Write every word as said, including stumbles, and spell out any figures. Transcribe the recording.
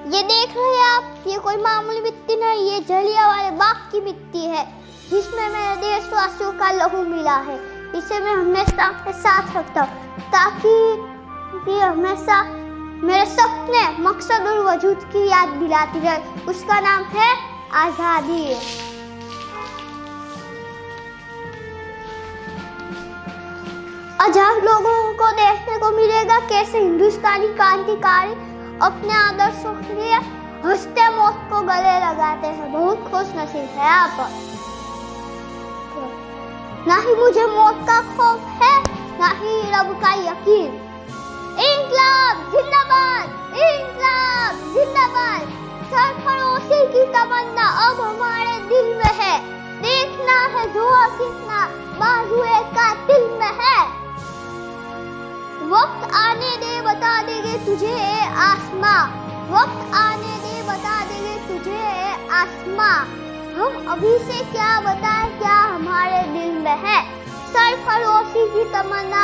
ये देख रहे हैं आप, ये कोई मामूली मिट्टी नहीं, ये जलियांवाला बाग की मिट्टी है जिसमें मेरे देशवासियों का लहू मिला है। इसे मैं हमेशा अपने साथ रखता हूँ ताकि ये हमेशा मेरे सपने, मकसद और वजूद की याद दिलाती रहे। उसका नाम है आजादी। आजाद लोगों को देखने को मिलेगा कैसे हिंदुस्तानी क्रांतिकारी अपने आदर्शों के लिए हंसते मौत को गले लगाते हैं। बहुत खुश नसीब है आप। ना ही मुझे मौत का खौफ है, ना ही रब का यकीन। इंकलाब जिंदाबाद, इंकलाब जिंदाबाद। सरफरोशी की तमन्ना अब हमारे दिल में है। देखना है जोर कितना बाजुए का दिल में है। वक्त आने दे बता देंगे तुझे आसमां, वक्त आने दे बता देंगे तुझे आसमां। हम अभी से क्या बताएं क्या हमारे दिल में है। सरफरोशी की तमन्ना